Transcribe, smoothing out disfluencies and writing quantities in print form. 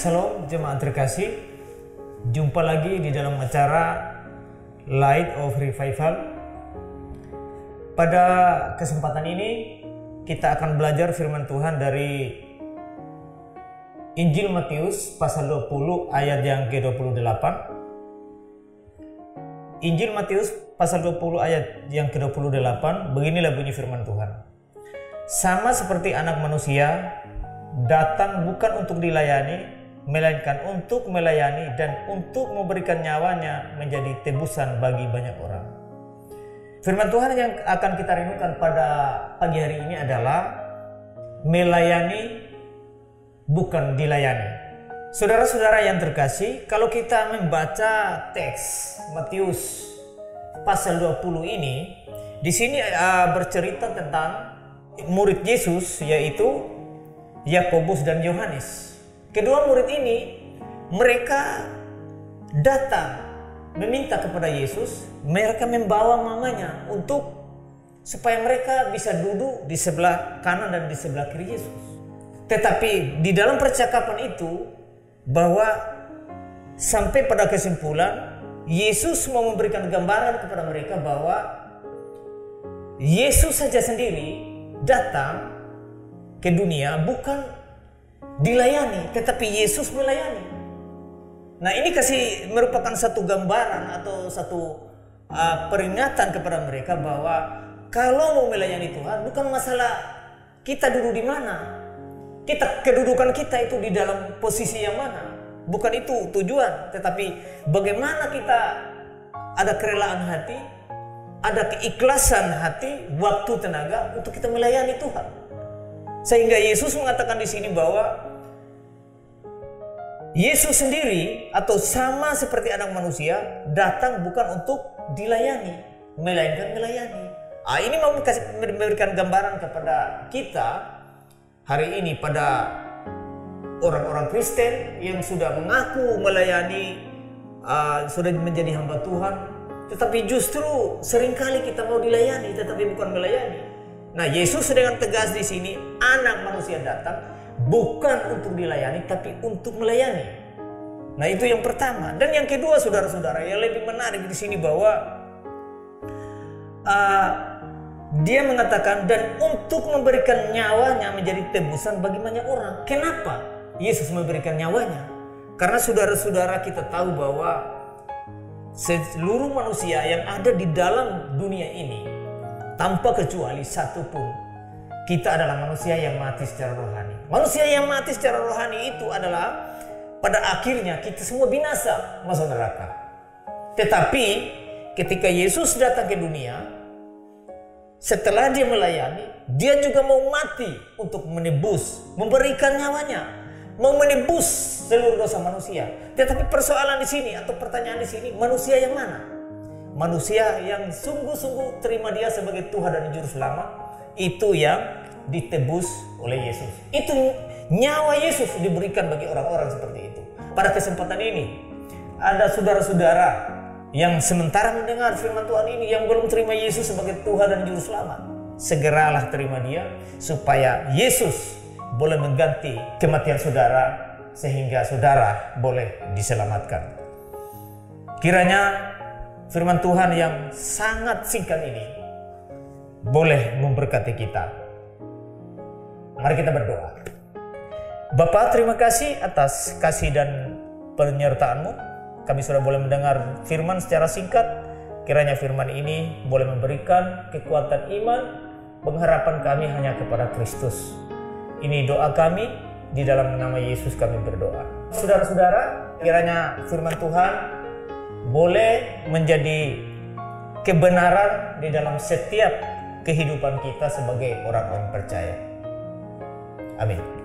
Shalom jemaat terkasih. Jumpa lagi di dalam acara Light of Revival. Pada kesempatan ini kita akan belajar firman Tuhan dari Injil Matius pasal 20 ayat yang ke-28. Injil Matius pasal 20 ayat yang ke-28, beginilah bunyi firman Tuhan. Sama seperti anak manusia datang bukan untuk dilayani, melainkan untuk melayani dan untuk memberikan nyawanya menjadi tebusan bagi banyak orang. Firman Tuhan yang akan kita renungkan pada pagi hari ini adalah melayani bukan dilayani. Saudara-saudara yang terkasih, kalau kita membaca teks Matius pasal 20 ini, di sini bercerita tentang murid Yesus, yaitu Yakobus dan Yohanes. Kedua murid ini, mereka datang meminta kepada Yesus, mereka membawa mamanya supaya mereka bisa duduk di sebelah kanan dan di sebelah kiri Yesus. Tetapi di dalam percakapan itu, bahwa sampai pada kesimpulan, Yesus mau memberikan gambaran kepada mereka bahwa Yesus saja sendiri datang ke dunia bukan dilayani, tetapi Yesus melayani. Nah, ini merupakan satu gambaran atau satu peringatan kepada mereka bahwa kalau mau melayani Tuhan, bukan masalah kita duduk di mana, kedudukan kita itu di dalam posisi yang mana, bukan itu tujuan, tetapi bagaimana kita ada kerelaan hati, ada keikhlasan hati, waktu, tenaga untuk kita melayani Tuhan. Sehingga Yesus mengatakan di sini bahwa Yesus sendiri atau sama seperti anak manusia datang bukan untuk dilayani, melainkan melayani. Ini mau memberikan gambaran kepada kita hari ini, pada orang-orang Kristen yang sudah mengaku melayani, sudah menjadi hamba Tuhan, tetapi justru seringkali kita mau dilayani tetapi bukan melayani. Nah, Yesus dengan tegas di sini, anak manusia datang bukan untuk dilayani tapi untuk melayani. Nah, itu yang pertama. Dan yang kedua, saudara-saudara, yang lebih menarik di sini bahwa dia mengatakan dan untuk memberikan nyawanya menjadi tebusan bagi banyak orang. Kenapa Yesus memberikan nyawanya? Karena saudara-saudara, kita tahu bahwa seluruh manusia yang ada di dalam dunia ini, tanpa kecuali satu pun, kita adalah manusia yang mati secara rohani. Manusia yang mati secara rohani itu adalah pada akhirnya kita semua binasa, masuk neraka. Tetapi ketika Yesus datang ke dunia, setelah dia melayani, dia juga mau mati untuk menebus, memberikan nyawanya, mau menebus seluruh dosa manusia. Tetapi persoalan di sini atau pertanyaan di sini, manusia yang mana? Manusia yang sungguh-sungguh terima dia sebagai Tuhan dan Juru Selamat, itu yang ditebus oleh Yesus. Itu nyawa Yesus diberikan bagi orang-orang seperti itu. Pada kesempatan ini, ada saudara-saudara yang sementara mendengar firman Tuhan ini, yang belum terima Yesus sebagai Tuhan dan Juru Selamat. Segeralah terima dia, supaya Yesus boleh mengganti kematian saudara, sehingga saudara boleh diselamatkan. Kiranya firman Tuhan yang sangat singkat ini boleh memberkati kita. Mari kita berdoa. Bapa, terima kasih atas kasih dan penyertaan-Mu. Kami sudah boleh mendengar firman secara singkat. Kiranya firman ini boleh memberikan kekuatan iman, pengharapan kami hanya kepada Kristus. Ini doa kami, di dalam nama Yesus kami berdoa. Saudara-saudara, kiranya firman Tuhan boleh menjadi kebenaran di dalam setiap kehidupan kita sebagai orang-orang percaya. Amin.